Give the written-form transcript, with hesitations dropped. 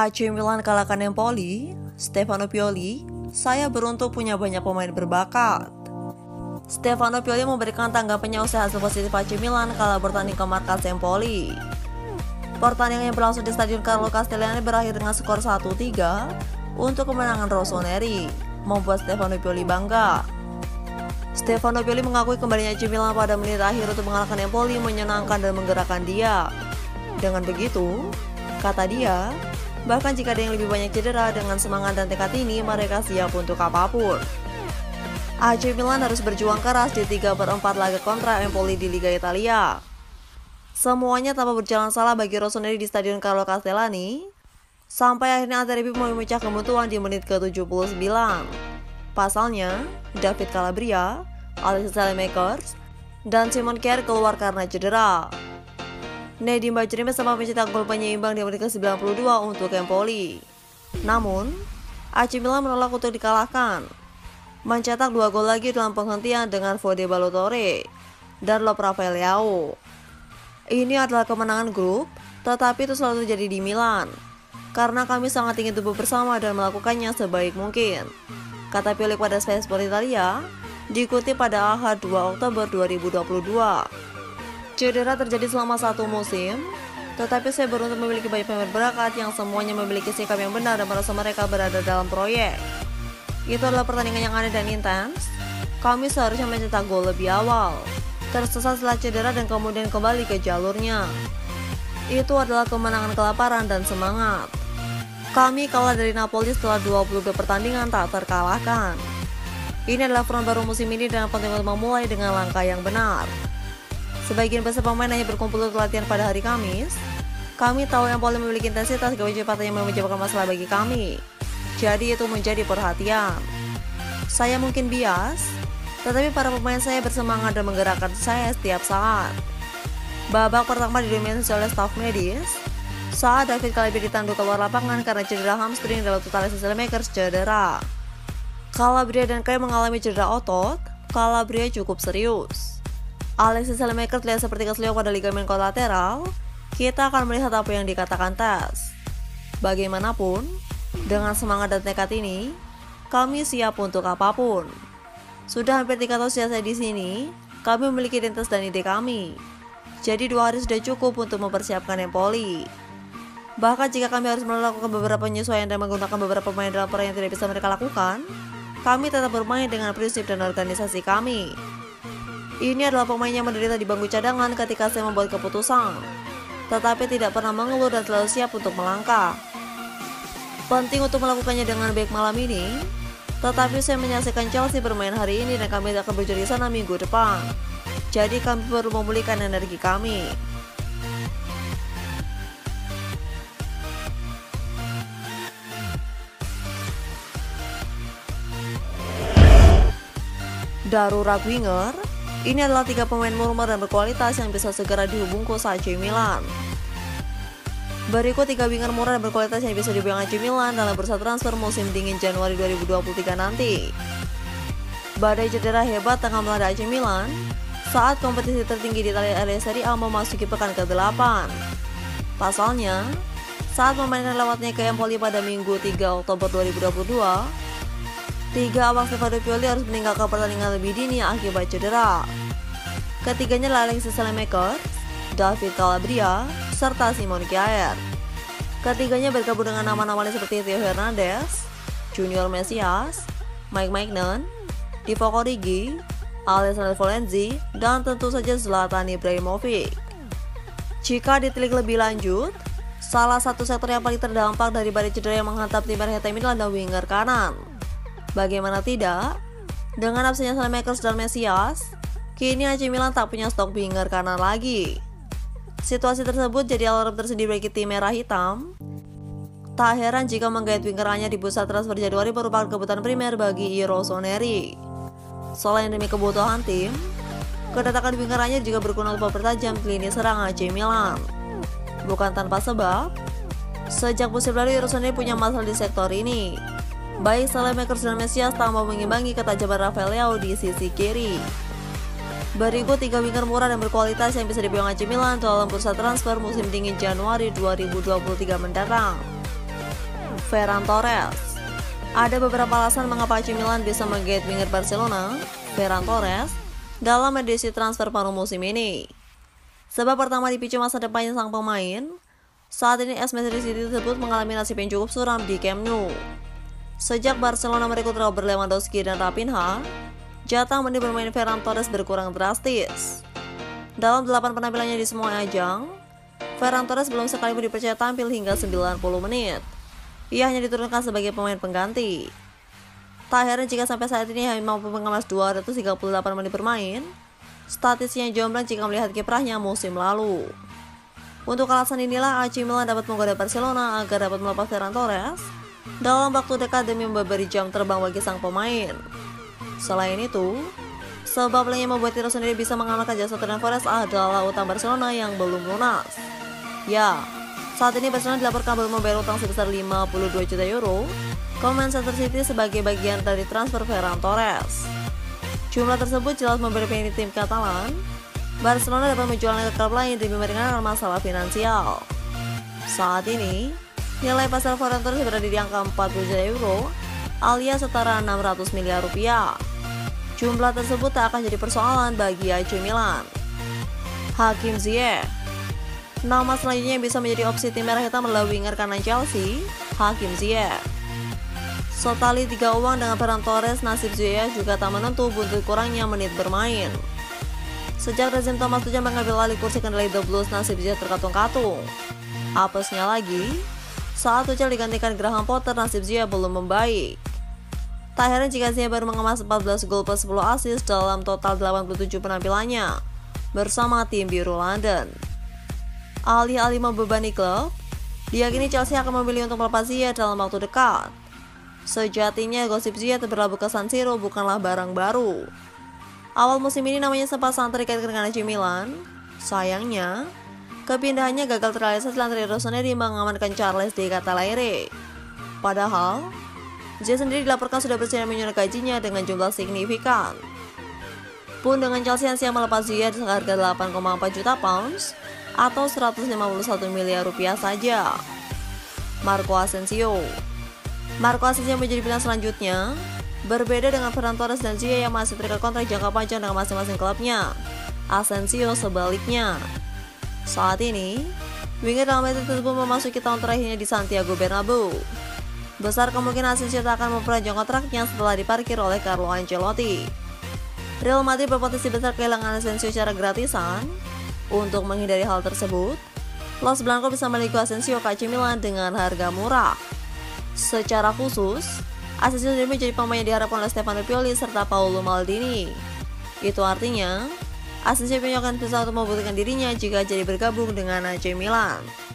AC Milan kalahkan Empoli, Stefano Pioli, saya beruntung punya banyak pemain berbakat. Stefano Pioli memberikan tanggapannya usai hasil positif AC Milan kalah bertanding ke markas Empoli. Pertandingan yang berlangsung di Stadion Carlo Castellani berakhir dengan skor 1-3 untuk kemenangan rossoneri, membuat Stefano Pioli bangga. Stefano Pioli mengakui kembalinya AC Milan pada menit akhir untuk mengalahkan Empoli menyenangkan dan menggerakkan dia. Dengan begitu, kata dia, bahkan jika ada yang lebih banyak cedera, dengan semangat dan tekad ini mereka siap untuk apapun. AC Milan harus berjuang keras di 3/4 laga kontra Empoli di Liga Italia. Semuanya tanpa berjalan salah bagi rossoneri di Stadion Carlo Castellani, sampai akhirnya Azzurri memecah kebutuhan di menit ke-79. Pasalnya, David Calabria, Alexis Saelemaekers, dan Simon Kjær keluar karena cedera. Nedim Bajrami sempat mencetak gol penyeimbang di menit ke-92 untuk Empoli. Namun, AC Milan menolak untuk dikalahkan, mencetak 2 gol lagi dalam penghentian dengan Fode Ballo-Touré dan Lob Rafael Leao. Ini adalah kemenangan grup, tetapi itu selalu terjadi di Milan, karena kami sangat ingin tumbuh bersama dan melakukannya sebaik mungkin, kata Pioli pada Sky Sport Italia, diikuti pada Ahad 2 Oktober 2022. Cedera terjadi selama 1 musim, tetapi saya beruntung memiliki banyak pemain berbakat yang semuanya memiliki sikap yang benar dan merasa mereka berada dalam proyek. Itu adalah pertandingan yang aneh dan intens. Kami seharusnya mencetak gol lebih awal, tersesat setelah cedera dan kemudian kembali ke jalurnya. Itu adalah kemenangan kelaparan dan semangat. Kami kalah dari Napoli setelah 22 pertandingan tak terkalahkan. Ini adalah front baru musim ini dan penting untuk memulai dengan langkah yang benar. Sebagian besar pemain hanya berkumpul untuk latihan pada hari Kamis. Kami tahu Empoli memiliki intensitas kecepatan yang menyebabkan masalah bagi kami. Jadi itu menjadi perhatian. Saya mungkin bias, tetapi para pemain saya bersemangat dan menggerakkan saya setiap saat. Babak pertama didominasi oleh staf medis saat David Calabria ditanduk keluar lapangan karena cedera hamstring dan lalu Alexis Saelemaekers cedera. Calabria dan Kjær mengalami cedera otot. Calabria cukup serius. Alexis Saelemaekers terlihat seperti kesleo pada ligamen kolateral. Kita akan melihat apa yang dikatakan tes. Bagaimanapun, dengan semangat dan tekad ini, kami siap untuk apapun. Sudah hampir 3 tahun sejak saya di sini, kami memiliki identitas dan ide kami. Jadi 2 hari sudah cukup untuk mempersiapkan Empoli. Bahkan jika kami harus melakukan beberapa penyesuaian dan menggunakan beberapa pemain dalam peran yang tidak bisa mereka lakukan, kami tetap bermain dengan prinsip dan organisasi kami. Ini adalah pemain yang menderita di bangku cadangan ketika saya membuat keputusan, tetapi tidak pernah mengeluh dan selalu siap untuk melangkah. Penting untuk melakukannya dengan baik malam ini, tetapi saya menyaksikan Chelsea bermain hari ini dan kami akan berjuang di sana minggu depan. Jadi kami perlu memulihkan energi kami. Darurat winger. Ini adalah 3 pemain murmur dan berkualitas yang bisa segera dihubungkan AC Milan. Berikut 3 winger murah dan berkualitas yang bisa dibuang AC Milan dalam bursa transfer musim dingin Januari 2023 nanti. Badai cedera hebat tengah melanda AC Milan saat kompetisi tertinggi di Italia Serie A memasuki pekan ke-8. Pasalnya, saat memainkan lewatnya ke Empoli pada Minggu 3 Oktober 2022, 3 awak Stefano Pioli harus meninggalkan pertandingan lebih dini akibat cedera. Ketiganya adalah Alexis Saelemaekers, David Calabria, serta Simon Kjær. Ketiganya bergabung dengan nama-nama seperti Theo Hernandez, Junior Mesias, Mike Maignan, Divock Origi, Alessandro Florenzi, dan tentu saja Zlatan Ibrahimovic. Jika ditilik lebih lanjut, salah satu sektor yang paling terdampak dari badai cedera yang menghantam tim Inter Milan adalah winger kanan. Bagaimana tidak, dengan absennya Saelemaekers dan Mesias, kini AC Milan tak punya stok winger kanan lagi. Situasi tersebut jadi alarm tersendiri bagi tim merah hitam. Tak heran jika menggait winger hanya di bursa transfer Januari merupakan kebutuhan primer bagi rossoneri. Selain demi kebutuhan tim, kedatangan winger hanya juga berguna untuk mempertajam lini serang AC Milan. Bukan tanpa sebab, sejak musim lalu rossoneri punya masalah di sektor ini. Baik Saelemaekers dan Mesias tak mau mengimbangi ketajaman Rafael Leao di sisi kiri. Berikut 3 winger murah dan berkualitas yang bisa dibuang AC Milan dalam bursa transfer musim dingin Januari 2023 mendatang. Ferran Torres. Ada beberapa alasan mengapa AC Milan bisa menggait winger Barcelona, Ferran Torres, dalam edisi transfer paruh musim ini. Sebab pertama dipicu masa depannya sang pemain. Saat ini AS Manchester City tersebut mengalami nasib yang cukup suram di Camp Nou. Sejak Barcelona merekrut Robert Lewandowski dan Raphinha, jatah menit bermain Ferran Torres berkurang drastis. Dalam 8 penampilannya di semua ajang, Ferran Torres belum sekali dipercaya tampil hingga 90 menit. Ia hanya diturunkan sebagai pemain pengganti. Tak heran jika sampai saat ini hanya mampu mengemas 238 menit bermain. Statistiknya jomblang jika melihat kiprahnya musim lalu. Untuk alasan inilah AC Milan dapat menggoda Barcelona agar dapat melepas Ferran Torres dalam waktu dekat demi memberi jam terbang bagi sang pemain. Selain itu, sebab lain yang membuat Tiro sendiri bisa mengamalkan jasa Ferran Torres adalah utang Barcelona yang belum lunas. Ya, saat ini Barcelona dilaporkan belum membayar utang sebesar 52 juta euro ke Manchester City sebagai bagian dari transfer Ferran Torres. Jumlah tersebut jelas memberi penny tim Katalan. Barcelona dapat menjualnya ke klub lain demi meringankan masalah finansial. Saat ini, nilai pasar Ferran Torres berada di angka 40 juta euro alias setara 600 miliar rupiah. Jumlah tersebut tak akan jadi persoalan bagi AC Milan. Hakim Ziyech. Nama selanjutnya yang bisa menjadi opsi tim merah hitam adalah winger kanan Chelsea, Hakim Ziyech. Setali 3 uang dengan Ferran Torres, nasib Ziyech juga tak menentu buntut kurangnya menit bermain. Sejak rezim Thomas Tuchel mengambil alih kursi kendali The Blues, nasib Ziyech terkatung-katung. Apesnya lagi, saat Tuchel digantikan Graham Potter, nasib Ziyech belum membaik. Tak heran jika Ziyech baru mengemas 14 gol plus 10 assist dalam total 87 penampilannya bersama tim biru London. Alih-alih membebani klub, diyakini Chelsea akan memilih untuk melepas Ziyech dalam waktu dekat. Sejatinya gosip Ziyech berlabuh ke San Siro bukanlah barang baru. Awal musim ini namanya sempat santer dikaitkan dengan AC Milan. Sayangnya, kepindahannya gagal terrealisasi lantaran Rossoneri mengamankan Charles de Ketelaere. Padahal, Ziyech sendiri dilaporkan sudah bersedia menyulut gajinya dengan jumlah signifikan. Pun dengan Chelsea yang siap melepas Ziyech seharga 8,4 juta pounds atau 151 miliar rupiah saja. Marco Asensio menjadi pilihan selanjutnya. Berbeda dengan Ferran Torres dan Ziyech yang masih terikat kontrak jangka panjang dengan masing-masing klubnya, Asensio sebaliknya. Saat ini, winger Real Madrid tersebut memasuki tahun terakhirnya di Santiago Bernabeu. Besar kemungkinan Asensio tak akan memperpanjang kontraknya setelah diparkir oleh Carlo Ancelotti. Real Madrid berpotensi besar kehilangan Asensio secara gratisan. Untuk menghindari hal tersebut, Los Blancos bisa memiliki Asensio ke AC Milan dengan harga murah. Secara khusus, Asensio sendiri menjadi pemain yang diharapkan oleh Stefano Pioli serta Paolo Maldini. Itu artinya, Asensio punya akan bisa untuk membuktikan dirinya jika jadi bergabung dengan AC Milan.